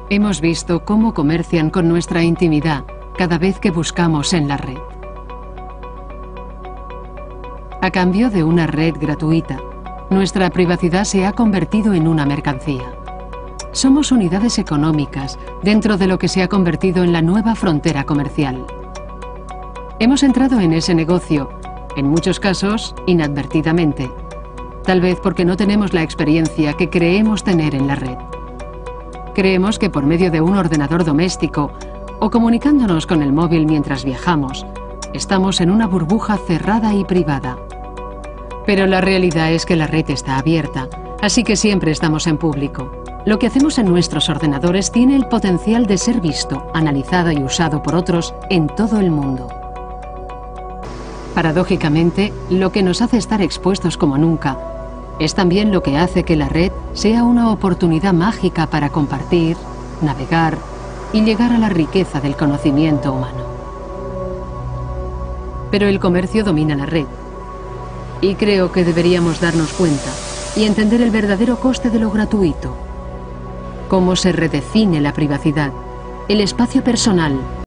Hemos visto cómo comercian con nuestra intimidad cada vez que buscamos en la red. A cambio de una red gratuita, nuestra privacidad se ha convertido en una mercancía. Somos unidades económicas dentro de lo que se ha convertido en la nueva frontera comercial. Hemos entrado en ese negocio, en muchos casos, inadvertidamente. Tal vez porque no tenemos la experiencia que creemos tener en la red. Creemos que por medio de un ordenador doméstico o comunicándonos con el móvil mientras viajamos, estamos en una burbuja cerrada y privada. Pero la realidad es que la red está abierta, así que siempre estamos en público. Lo que hacemos en nuestros ordenadores tiene el potencial de ser visto, analizado y usado por otros en todo el mundo. Paradójicamente, lo que nos hace estar expuestos como nunca es también lo que hace que la red sea una oportunidad mágica para compartir, navegar y llegar a la riqueza del conocimiento humano. Pero el comercio domina la red. Y creo que deberíamos darnos cuenta y entender el verdadero coste de lo gratuito. Cómo se redefine la privacidad, el espacio personal